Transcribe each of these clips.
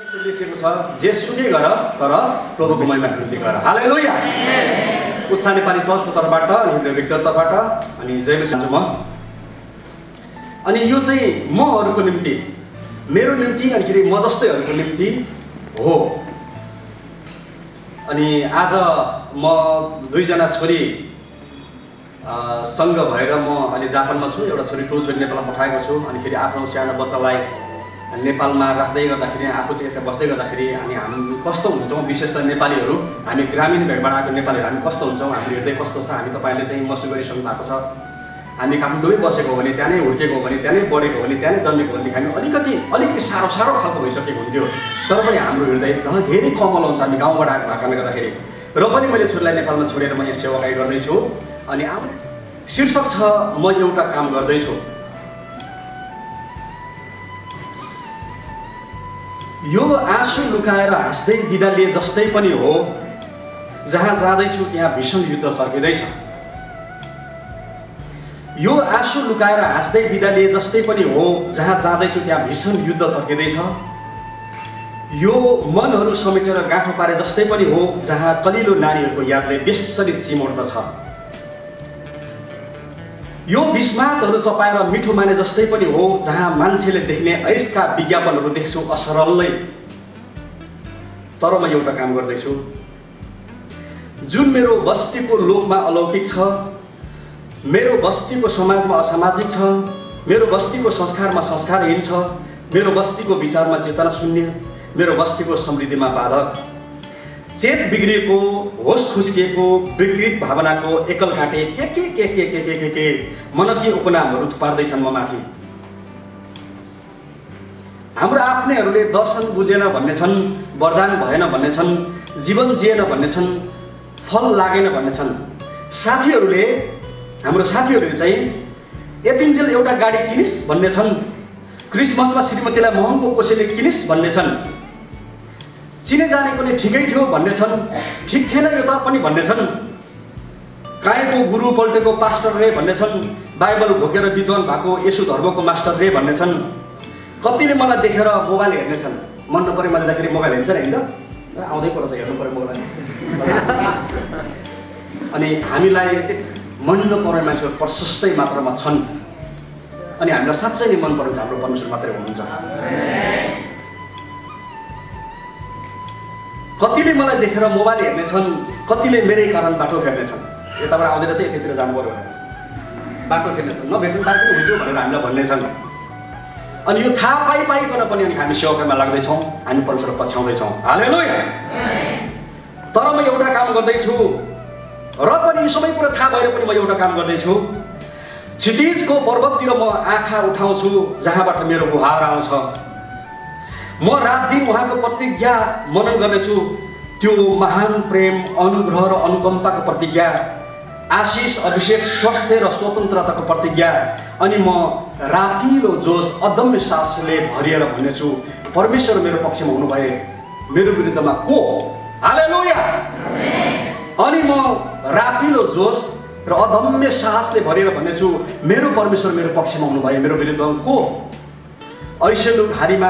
लेखेको छ जेसुकै गर तर प्रभुको महिमाको निम्ति गर। हालेलुया। उत्साह नेपाली चर्चको तर्फबाट अनि व्यक्तिगत तर्फबाट अनि जयमा चाहन्छु म। अनि यो चाहिँ महरूको निम्ति, मेरो निम्ति अनि म जस्तैहरूको निम्ति हो। अनि आज म दुईजना छोरी सँग भएर म अहिले जापानमा छु। एउटा छोरी ठुलो छोरी नेपालमा पठाएको छु। अनि आफ्नो सानो बच्चालाई नेपालमा राख्दै गर्दाखेरि आफू चाहिँ यता बस्दै गर्दाखेरि अनि हामी कस्तो हुन्छौँ, विशेष त नेपालीहरू, हामी ग्रामीण भेगबाट आएको नेपालीहरू हामी कस्तो हुन्छौँ, हाम्रो हृदय कस्तो छ। हामी तपाईँले चाहिँ महसुस गरिसक्नु भएको छ। हामी काठमाडौँमै बसेको हो भने, त्यहाँ नै हुर्केको हो भने, त्यहाँ नै बढेको हो भने, त्यहाँ नै जन्मेको हो भने हामी अलिकति साह्रो खालको भइसकेको हुन्थ्यो। तर पनि हाम्रो हृदय धेरै कमल हुन्छ हामी गाउँबाट आएको भएकोले गर्दाखेरि। र पनि मैले छोरीलाई नेपालमा छोडेर म यहाँ सेवाकाई गर्दैछु। अनि शीर्षक छ म एउटा काम गर्दैछु। यो आँसु लुकाएर हाँस्दै बिदा लिए जस्तै पनि हो, जहाँ जाँदैछु त्यहाँ भीषण युद्ध सर्किँदैछ। यो आँसु लुकाएर हाँस्दै बिदा लिए जस्तै पनि हो, जहाँ जाँदैछु त्यहाँ भीषण युद्ध सर्किँदैछ। यो मनहरू समेटेर गाँठो पारे जस्तै पनि हो, जहाँ कलिलो नानीहरूको यादले बेसरी चिमोड्दछ। यो विस्मातहरू चपाएर मिठो माने जस्तै पनि हो, जहाँ मान्छेले देख्ने ऐसका विज्ञापनहरू देख्छु असरलै। तर म एउटा काम गर्दैछु जुन मेरो बस्तीको लोकमा अलौकिक छ, मेरो बस्तीको समाजमा असामाजिक छ, मेरो बस्तीको संस्कारमा संस्कारहीन छ, मेरो बस्तीको विचारमा चेतना शून्य, मेरो बस्तीको समृद्धिमा बाधक, चेत बिग्रिएको, होस खुस्किएको, विकृत भावनाको एकल काँटे के मनज्ञ उपनामहरू थुपार्दैछन् म माथि। हाम्रो आफ्नैहरूले दर्शन बुझेन भन्नेछन्, वरदान भएन भन्नेछन्, जीवन जिएन भन्नेछन्, फल लागेन भन्नेछन्। हाम्रो साथीहरूले चाहिँ यतिन्जेल एउटा गाडी किनिस् भन्नेछन्, क्रिसमसमा श्रीमतीलाई महँगो कोसेली किनिस् भन्नेछन्, चिने जानेको नै ठिकै थियो भन्नेछन्, ठिक थिएन यो त पनि भन्नेछन्, काहीँको गुरु पल्टेको पास्टर रे भन्नेछन्, बाइबल घोकेर विद्वान भएको यसु धर्मको मास्टर रे भन्नेछन्। कतिले मलाई देखेर मोबाइल हेर्नेछन्, मन नपरेमा जाँदाखेरि मोबाइल हेर्छ नि, होइन आउँदै पर्छ हेर्नु पऱ्यो मोबाइल। अनि हामीलाई मन नपर्ने मान्छेहरू प्रशस्तै मात्रामा छन्। अनि हामीलाई साँच्चै नै मन पर्छ हाम्रो परमेश्वर मात्रै हुनुहुन्छ। कतिले मलाई देखेर मोबाइल हेर्नेछन्, कतिले मेरै कारण बाटो फेर्नेछन्। यताबाट आउँदैन चाहिँ यतितिर जानु पर्यो भनेर बाटो फेर्नेछन्, नभेट्नु बाटो हुन्थ्यो भनेर हामीलाई भन्नेछन्। अनि यो थाहा पाइकन पनि अनि हामी सेवाकाईमा लाग्दैछौँ, हामी परमेश्वर पछ्याउँदैछौँ। हालेलुया। तर म एउटा काम गर्दैछु, र पनि यी सबै कुरा थाहा भएर पनि म एउटा काम गर्दैछु। क्षितिजको पर्वततिर म आँखा उठाउँछु, जहाँबाट मेरो गुहार आउँछ। म रात दिन उहाँको प्रतिज्ञा मनन गर्नेछु, त्यो महान प्रेम, अनुग्रह र अनुकम्पाको प्रतिज्ञा, आशिष, अभिषेक, स्वास्थ्य र स्वतन्त्रताको प्रतिज्ञा। अनि म रातिलो जोस, अदम्य साहसले भरिएर भन्नेछु, परमेश्वर मेरो पक्षमा हुनुभए मेरो विरुद्धमा को? हालेलुया। अनि म रातिलो जोस र अदम्य साहसले भरिएर भन्नेछु, मेरो परमेश्वर मेरो पक्षमा हुनुभए मेरो विरुद्धमा को? ऐसेलु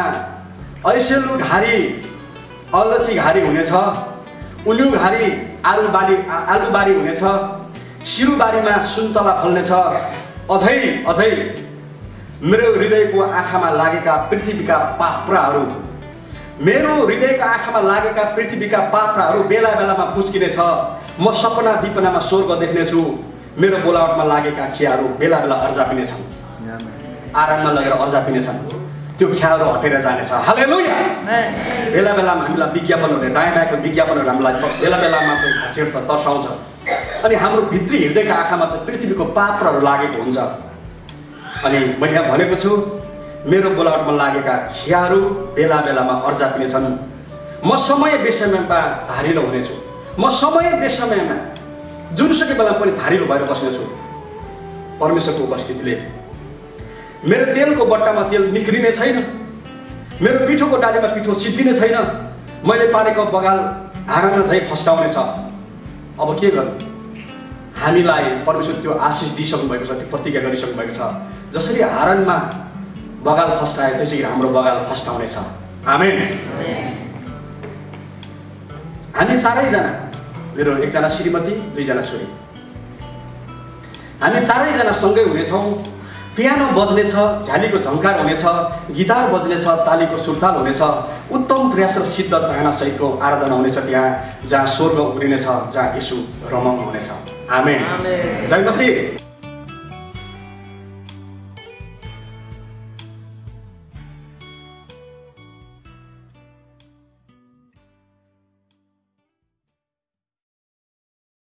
घारी अलची घारी हुनेछ, उल्लु घारी आलुबारी हुनेछ, सिरुबारीमा सुन्तला फल्नेछ। अझै मेरो हृदयको आँखामा लागेका पृथ्वीका पाप्राहरू, मेरो हृदयको आँखामा लागेका पृथ्वीका पाप्राहरू बेला बेलामा फुस्किनेछ। म सपना विपनामा स्वर्ग देख्नेछु, मेरो बोलावटमा लागेका खियाहरू बेला बेला अर्जापिनेछन्, आराममा लगेर अर्जापिनेछन्, त्यो खियाहरू हटेर जानेछ। हालेलुया। बेला बेलामा हामीलाई विज्ञापनहरूले, दायाँ बायाँको विज्ञापनहरू हामीलाई बेला बेलामा चाहिँ छेड्छ, तर्साउँछ। अनि हाम्रो भित्री हृदयका आँखामा चाहिँ पृथ्वीको पाप्राहरू लागेको हुन्छ। अनि मैले यहाँ भनेको छु, मेरो बोलावटमा लागेका खियाहरू बेला बेलामा अर्जापिनेछन्। म समय बेसमयमा धारिलो हुनेछु, म समय बेसमयमा जुनसुकै बेला पनि धारिलो भएर बस्नेछु परमेश्वरको उपस्थितिले। मेरो तेलको बट्टामा तेल निक्रिने छैन, मेरो पिठोको डालीमा पिठो सिद्धिने छैन, मैले पारेको बगाल हाँगामा चाहिँ फस्टाउनेछ। अब के गर्नु? हामीलाई परमेश्वर त्यो आशिष दिइसक्नु भएको छ, त्यो प्रतिज्ञा गरिसक्नु भएको छ। जसरी हारानमा बगाल फस्टायो त्यसरी हाम्रो बगाल फस्टाउनेछ। आमेन। हामी चारैजना, मेरो एकजना श्रीमती, दुईजना छोरी, हामी चारैजना सँगै हुनेछौँ। पियानो बज्नेछ, झ्यालीको झङ्कार हुनेछ, गिटार बज्नेछ, तालीको सुरताल हुनेछ, उत्तम प्रयास र सिद्ध चाहनासहितको आराधना हुनेछ त्यहाँ जहाँ स्वर्ग उब्रिनेछ, जहाँ यीशु रमाउनु हुनेछ। आमेन। जय मसीह।